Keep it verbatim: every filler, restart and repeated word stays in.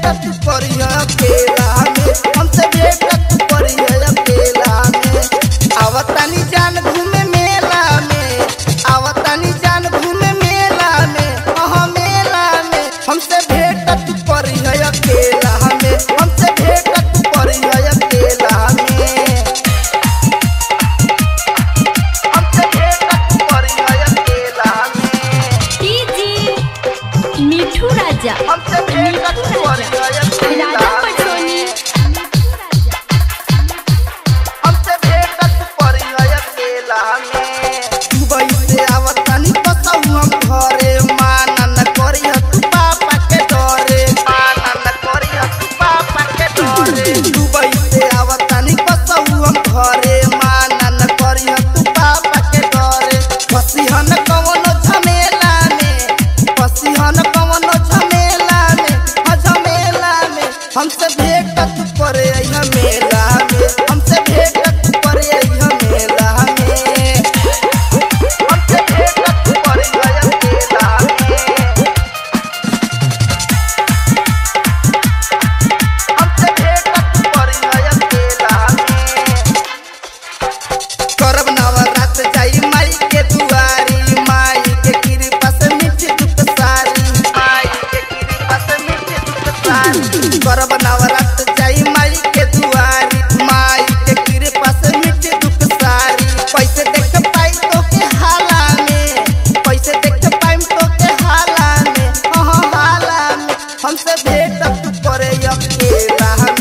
तू करी अकेला में, हमसे भेंट तू करी अकेला में। आवतानी जान घूमे मेला में, आवतानी जान घूमे मेला में, हाँ मेला में। हमसे भेंट तू करी अकेला में, हमसे भेंट तू करी अकेला में, हमसे भेंट तू करी अकेला में। डीजे मिठू राजा, हमसे भेंट तू करी अकेला राजा पटोनी, हमसे भेंट तू करी अकेला में। दुबई से आवतानी बसऊ हम घरे, माना न करी तू पापा के डरे, माना न करी तू पापा के डरे। दुबई से आवतानी बसऊ हम घरे, माना न करी तू पापा के डरे। फसिहन कवनो झमेला में, फसिहन कवनो झमेला में, हाँ झमेला में। हमसे भेंट तू करे अइहा मेला में, हमसे भेंट तू करे अइहा मेला में, हमसे भेंट तू करे अइहा मेला में, हमसे भेंट तू करे अइहा मेला में। करब नवरात जाई माई के दुआरी, माई के कृपा से मिठी दुख सारी, माई के कृपा से मिठी दुख सारी। करब नवरात जाई माई के दुआरी, माई के कृपा से मिठी दुख सारी। पैसे देख पाई तो के हाला में, पैसे देख पाई तो के हाला में, हाँ हाला में। हमसे भेंट तू करे अकेला में,